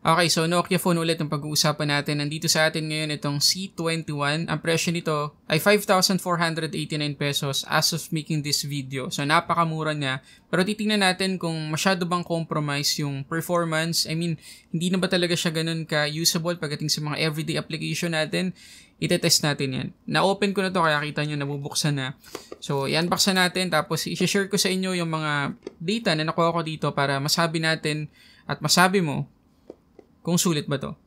Okay, so Nokia phone ulit ang pag-uusapan natin. Nandito sa atin ngayon itong C21. Ang presyo nito ay 5,489 pesos as of making this video. So napakamura niya. Pero titingnan natin kung masyado bang compromise yung performance. I mean, hindi na ba talaga siya ganun ka-usable pagdating sa mga everyday application natin? Itetest natin yan. Na-open ko na to kaya kita nyo nabubuksan na. So i-unbox natin tapos i-share ko sa inyo yung mga data na nakuha ko dito para masabi natin at masabi mo kung sulit ba to.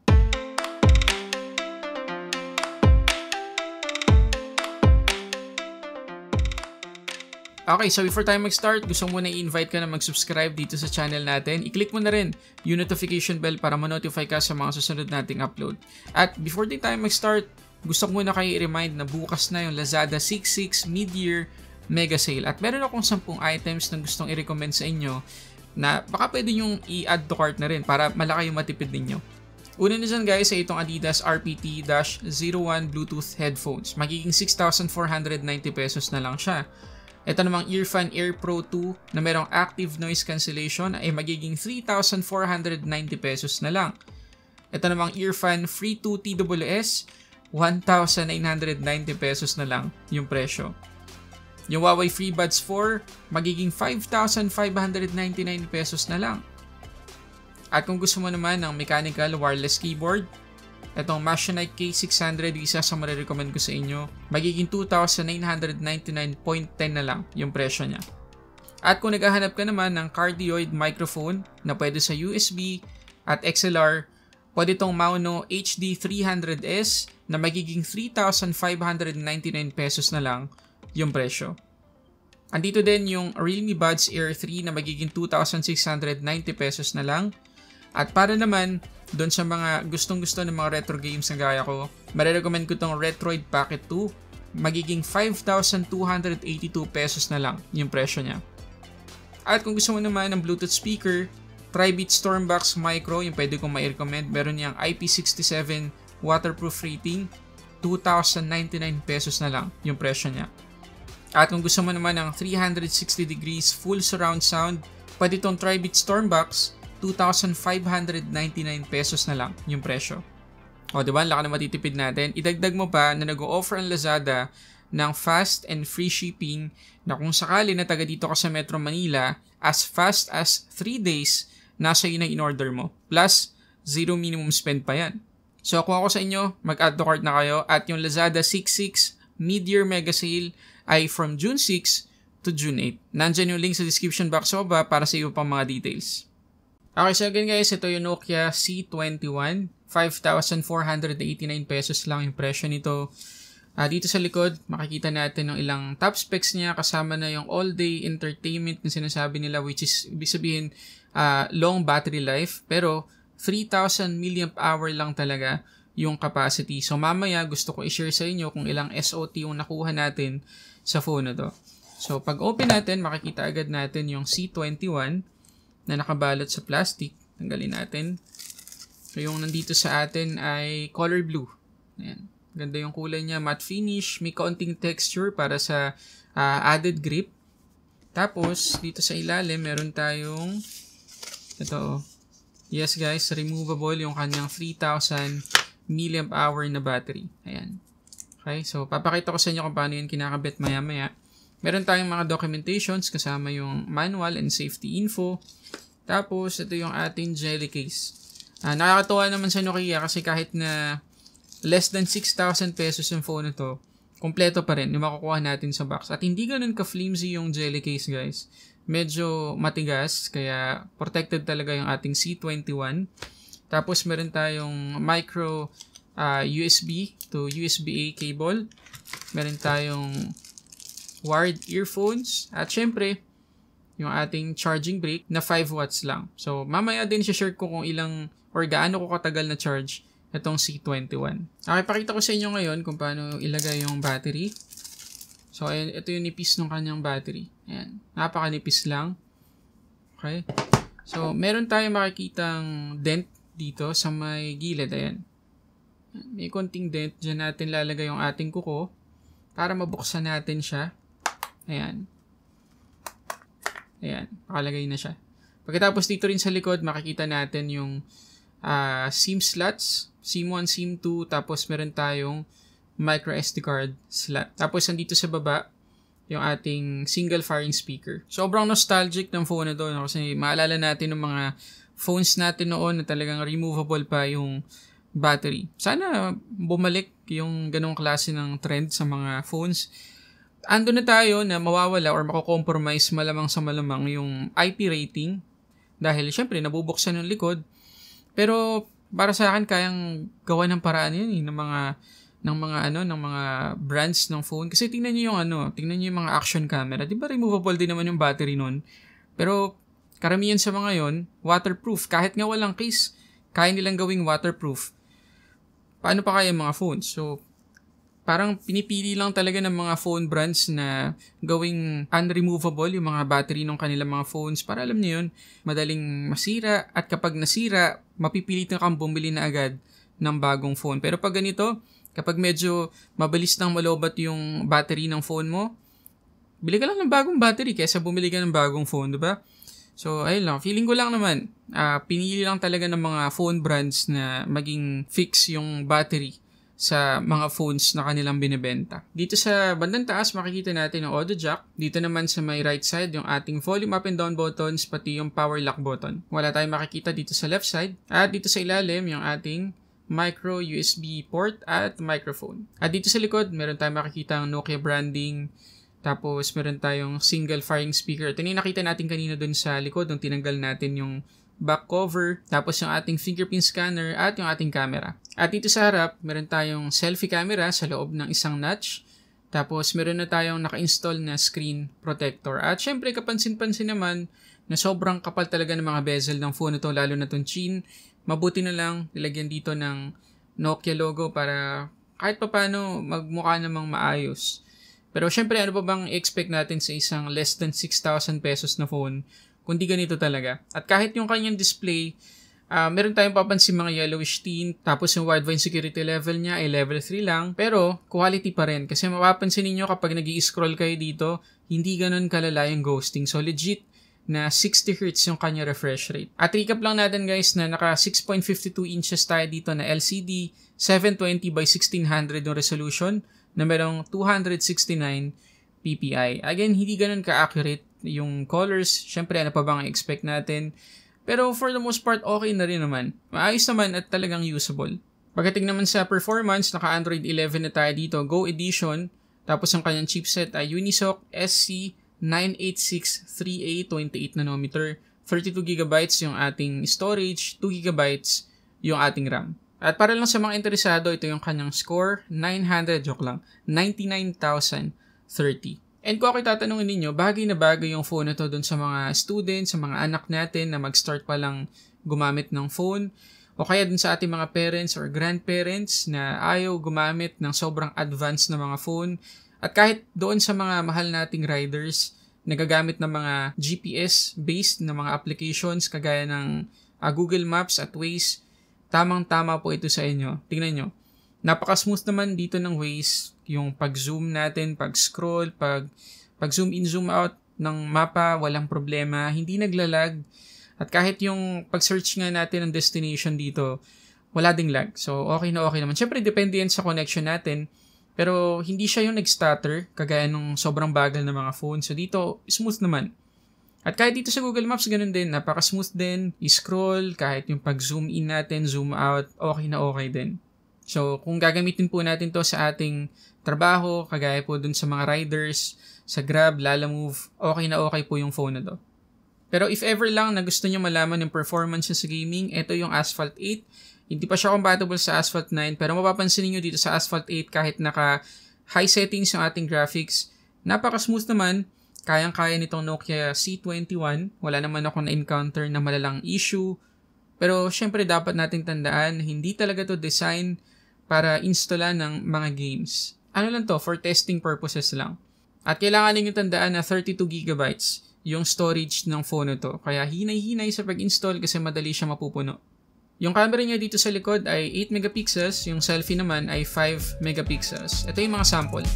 Okay, so before tayo mag-start, gusto mo na i-invite ka na mag-subscribe dito sa channel natin. I-click mo na rin yung notification bell para ma-notify ka sa mga susunod nating upload. At before din tayo mag-start, gusto ko muna kayo i-remind na bukas na yung Lazada 6.6 Mid-Year Mega Sale. At meron akong 10 items na gustong i-recommend sa inyo na baka pwede nyong i-add to cart na rin para malaki yung matipid ninyo. Una na dyan guys ay itong Adidas RPT-01 Bluetooth headphones. Magiging 6,490 pesos na lang siya. Ito namang Earfan Air Pro 2 na merong active noise cancellation ay magiging 3,490 pesos na lang. Ito namang Earfan Free 2 TWS, 1,990 pesos na lang yung presyo. Yung Huawei FreeBuds 4, magiging 5,599 pesos na lang. At kung gusto mo naman ng mechanical wireless keyboard, itong Machinite K600, isa sa marirecommend ko sa inyo, magiging 2,999.10 na lang yung presyo niya. At kung naghahanap ka naman ng cardioid microphone na pwede sa USB at XLR, pwede itong Mauno HD300S na magiging 3,599 pesos na lang yung presyo. Andito din yung Realme Buds Air 3 na magiging 2,690 pesos na lang. At para naman doon sa mga gustong-gusto ng mga retro games na gaya ko, marirecommend ko itong Retroid Pocket 2, magiging 5,282 pesos na lang yung presyo niya. At kung gusto mo naman ng Bluetooth speaker, Tribit Stormbox Micro, yung pwede kong ma-recommend, meron niyang IP67 waterproof rating, 2,099 pesos na lang yung presyo niya. At kung gusto mo naman ng 360 degrees full surround sound, pwede itong Tribit Stormbox, 2,599 pesos na lang yung presyo. O diba, laki na matitipid natin. Idagdag mo pa na nag-o-offer ang Lazada ng fast and free shipping na kung sakali na taga dito ka sa Metro Manila, as fast as 3 days, nasa yun ang in-order mo. Plus, zero minimum spend pa yan. So kung ako sa inyo, mag-add to cart na kayo at yung Lazada 6.6 Mid-Year Mega Sale ay from June 6 to June 8. Nandyan yung link sa description box sa baba para sa iyo pang mga details. Okay, so again guys, ito yung Nokia C21. 5,489 pesos lang yung presyo nito. Dito sa likod, makikita natin yung ilang top specs niya kasama na yung all-day entertainment na sinasabi nila, which is, ibig sabihin, long battery life. Pero 3,000 mAh lang talaga yung capacity. So mamaya gusto ko i-share sa inyo kung ilang SOT yung nakuha natin sa phone na to. So pag open natin, makikita agad natin yung C21 na nakabalot sa plastic. Tanggalin natin. So yung nandito sa atin ay color blue. Ayan. Ganda yung kulay niya, matte finish, may kaunting texture para sa added grip. Tapos dito sa ilalim meron tayong ito. Yes guys, removable yung kanyang 3,000 mAh na battery. Ayan. Okay, so papakita ko sa inyo kung paano yun kinakabit maya-maya. Meron tayong mga documentations kasama yung manual and safety info. Tapos, ito yung ating jelly case. Nakakatuwa naman sa Nokia kasi kahit na less than 6,000 pesos yung phone nito, kompleto pa rin yung makukuha natin sa box. At hindi ganun ka-flimsy yung jelly case guys. Medyo matigas, kaya protected talaga yung ating C21. Tapos, meron tayong micro USB to USB-A cable. Meron tayong wired earphones. At syempre, yung ating charging brick na 5 watts lang. So, mamaya din share ko kung ilang or gaano ko katagal na charge itong C21. Okay, pakita ko sa inyo ngayon kung paano ilagay yung battery. So, ayan, ito yung nipis ng kanyang battery. Ayan, napakanipis lang. Okay. So, meron tayong makikitang dent dito sa may gilid. Ayan. May konting dent. Diyan natin lalagay yung ating kuko para mabuksan natin siya. Ayan. Ayan. Nakalagay na siya. Pagkatapos dito rin sa likod, makikita natin yung SIM slots, SIM 1, SIM 2, tapos meron tayong micro SD card slot. Tapos andito sa baba, yung ating single firing speaker. Sobrang nostalgic ng phone na to, no? Kasi maalala natin ng mga phones natin noon na talagang removable pa yung battery. Sana bumalik yung ganong klase ng trend sa mga phones. Ando na tayo na mawawala or mako-compromise malamang sa malamang yung IP rating dahil syempre nabubuksan yung likod. Pero para sa akin kayang gawa ng paraan yun ng mga brands ng phone kasi tingnan niyo yung mga action camera. 'Di ba removable din naman yung battery nun? Pero karamihan sa mga yon waterproof. Kahit nga walang case, kaya nilang gawing waterproof. Paano pa kaya yung mga phones? So parang pinipili lang talaga ng mga phone brands na gawing unremovable yung mga battery ng kanilang mga phones para alam niyo yun, madaling masira at kapag nasira, mapipilitan kang bumili na agad ng bagong phone. Pero pag ganito, kapag medyo mabilis nang malobat yung battery ng phone mo, bili ka lang ng bagong battery kaysa bumili ka ng bagong phone, diba? So, ayun lang. Feeling ko lang naman, pinili lang talaga ng mga phone brands na maging fix yung battery sa mga phones na kanilang binibenta. Dito sa bandang taas, makikita natin ang audio jack. Dito naman sa may right side, yung ating volume up and down buttons, pati yung power lock button. Wala tayong makikita dito sa left side. At dito sa ilalim, yung ating micro USB port at microphone. At dito sa likod, meron tayong makikita ang Nokia branding. Tapos, meron tayong single firing speaker. Ito yung nakita natin kanina dun sa likod nung tinanggal natin yung back cover, tapos yung ating fingerprint scanner at yung ating camera. At dito sa harap, meron tayong selfie camera sa loob ng isang notch. Tapos meron na tayong naka-install na screen protector. At syempre, kapansin-pansin naman na sobrang kapal talaga ng mga bezel ng phone ito, lalo na itong chin. Mabuti na lang nilagyan dito ng Nokia logo para kahit papano magmukha namang maayos. Pero syempre, ano pa bang expect natin sa isang less than 6,000 pesos na phone? Kundi ganito talaga. At kahit yung kanyang display, meron tayong papansin mga yellowish tint, tapos yung wideband security level niya ay level 3 lang, pero quality pa rin. Kasi mapapansin niyo kapag nag-i-scroll kayo dito, hindi ganun kalala yung ghosting. So legit na 60 Hz yung kanya refresh rate. At recap lang natin guys na naka 6.52 inches tayo dito na LCD, 720 by 1600 yung resolution, na merong 269 ppi. Again, hindi ganun ka-accurate yung colors. Syempre, ano pa bang expect natin? Pero for the most part, okay na rin naman. Maayos naman at talagang usable. Pagdating naman sa performance, naka Android 11 na tayo dito, Go Edition. Tapos ang kanyang chipset ay Unisoc SC98638A 28nm. 32GB yung ating storage, 2GB yung ating RAM. At para lang sa mga interesado, ito yung kanyang score, 99,030. And kung ako tatanungin ninyo, bagay na bagay yung phone na to dun sa mga students, sa mga anak natin na mag-start pa lang gumamit ng phone, o kaya dun sa ating mga parents or grandparents na ayaw gumamit ng sobrang advanced na mga phone. At kahit doon sa mga mahal nating riders, nagagamit ng mga GPS-based na mga applications kagaya ng Google Maps at Waze, tamang-tama po ito sa inyo. Tingnan nyo. Napaka-smooth naman dito ng Waze, yung pag-zoom natin, pag-scroll, pag-zoom in, zoom out ng mapa, walang problema, hindi naglalag. At kahit yung pag-search nga natin ng destination dito, wala ding lag. So, okay na okay naman. Siyempre, depende yan sa connection natin, pero hindi siya yung nag-stutter, kagaya nung sobrang bagal ng mga phone. So, dito, smooth naman. At kahit dito sa Google Maps, ganun din, napaka-smooth din, i-scroll, kahit yung pag-zoom in natin, zoom out, okay na okay din. So, kung gagamitin po natin to sa ating trabaho, kagaya po dun sa mga riders, sa Grab, Lalamove, okay na okay po yung phone na to. Pero if ever lang na gusto nyo malaman yung performance sa gaming, ito yung Asphalt 8. Hindi pa siya compatible sa Asphalt 9, pero mapapansin niyo dito sa Asphalt 8 kahit naka high settings yung ating graphics, napaka-smooth naman, kayang-kaya nitong Nokia C21. Wala naman ako na-encounter na malalang issue. Pero syempre dapat nating tandaan, hindi talaga to design para installan ng mga games. Ano lang to, for testing purposes lang. At kailangan niyo tandaan na 32GB yung storage ng phone na to. Kaya hinay-hinay sa pag-install kasi madali siya mapupuno. Yung camera niya dito sa likod ay 8 megapixels, yung selfie naman ay 5 megapixels. Ito yung mga sample.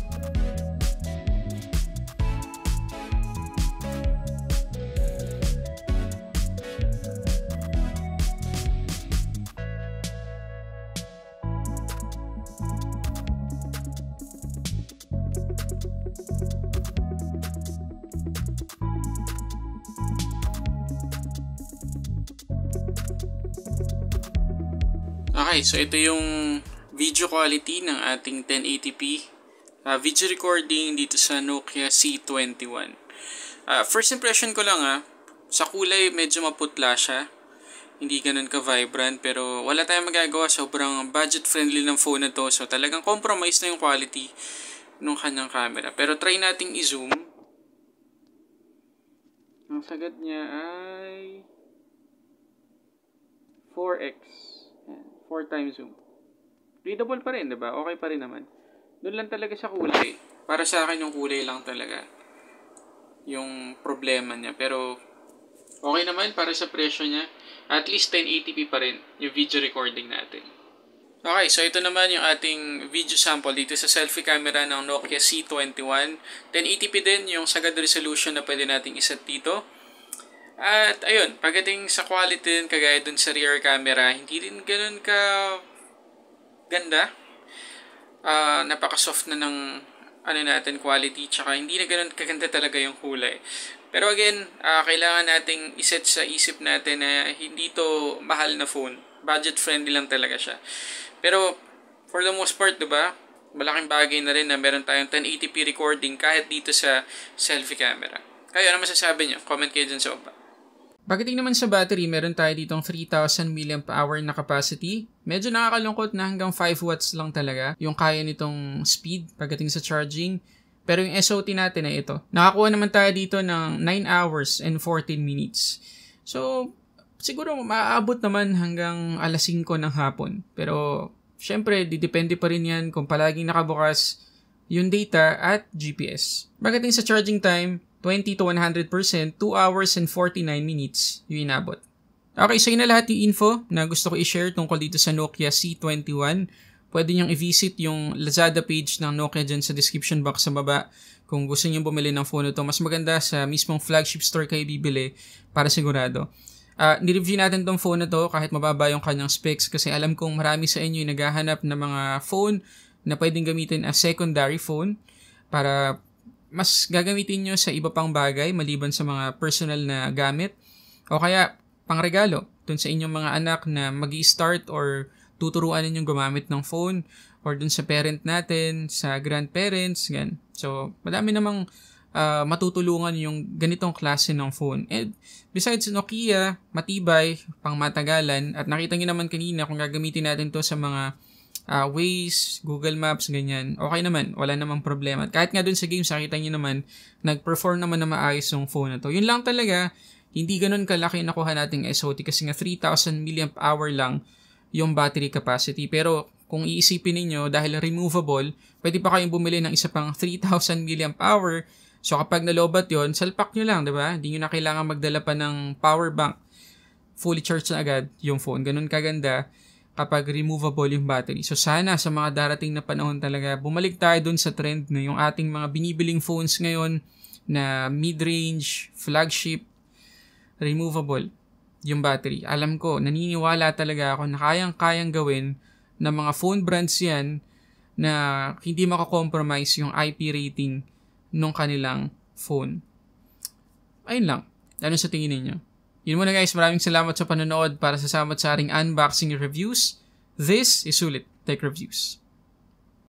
Okay, so ito yung video quality ng ating 1080p video recording dito sa Nokia C21. First impression ko lang sa kulay medyo maputla siya. Hindi ganun ka-vibrant pero wala tayong magagawa. Sobrang budget-friendly ng phone na to. So talagang compromise na yung quality ng kanyang camera. Pero try nating i-zoom. Ang sagat niya ay 4x. 4 times zoom. Readable pa rin, diba? Okay pa rin naman. Doon lang talaga sa kulay. Para sa akin yung kulay lang talaga yung problema niya. Pero okay naman para sa presyo niya. At least 1080p pa rin yung video recording natin. Okay, so ito naman yung ating video sample dito sa selfie camera ng Nokia C21. 1080p din yung sagad resolution na pwede nating iset dito. At ayun, pagdating sa quality din, kagaya dun sa rear camera, hindi din ganun ka ganda. Napaka-soft na ng natin quality, tsaka hindi na ganun kaganda talaga yung kulay. Pero again, kailangan nating iset sa isip natin na hindi to mahal na phone. Budget friendly lang talaga siya. Pero for the most part, diba, malaking bagay na rin na meron tayong 1080p recording kahit dito sa selfie camera. Kayo, ano masasabi nyo? Comment kayo dyan sa baba. Pagdating naman sa battery, meron tayo ditong 3,000 mAh na capacity. Medyo nakakalungkot na hanggang 5 watts lang talaga yung kaya nitong speed pagdating sa charging. Pero yung SOT natin ay ito. Nakakuha naman tayo dito ng 9 hours and 14 minutes. So, siguro maaabot naman hanggang alas 5 ng hapon. Pero, syempre, didepende pa rin yan kung palaging nakabukas yung data at GPS. Pagdating sa charging time, 20 to 100%, 2 hours and 49 minutes yung inabot. Okay, so yun na lahat yung info na gusto ko i-share tungkol dito sa Nokia C21. Pwede niyong i-visit yung Lazada page ng Nokia dyan sa description box sa baba. Kung gusto niyong bumili ng phone ito, mas maganda sa mismong flagship store kayo bibili para sigurado. Nireview natin tong phone na to kahit mababa yung kanyang specs kasi alam kong marami sa inyo yung naghahanap ng mga phone na pwedeng gamitin as secondary phone para mas gagamitin nyo sa iba pang bagay maliban sa mga personal na gamit o kaya pangregalo dun sa inyong mga anak na mag-i-start or tuturuan ninyong gumamit ng phone or dun sa parent natin, sa grandparents, gan. So, madami namang matutulungan yung ganitong klase ng phone. And besides Nokia, matibay, pang matagalan at nakita nyo naman kanina kung gagamitin natin to sa mga Waze, Google Maps, ganyan. Okay naman, wala namang problema. At kahit nga dun sa games, nakita nyo naman, nag-perform naman na maayos yung phone na to. Yun lang talaga, hindi ganun kalaki nakuha nating SOT kasi nga 3,000 mAh lang yung battery capacity. Pero kung iisipin ninyo, dahil removable, pwede pa kayong bumili ng isa pang 3,000 mAh. So kapag nalobat yon, salpak nyo lang, diba? Hindi nyo na kailangan magdala pa ng power bank. Fully charged na agad yung phone. Ganun kaganda kapag removable yung battery. So sana sa mga darating na panahon talaga, bumalik tayo dun sa trend na yung ating mga binibiling phones ngayon na mid-range, flagship, removable yung battery. Alam ko, naniniwala talaga ako na kayang-kayang gawin ng mga phone brands yan na hindi makakompromise yung IP rating ng kanilang phone. Ayun lang. Ano sa tingin ninyo? Yun muna guys, maraming salamat sa panonood para sa ating unboxing reviews. This is Sulit Tech Reviews.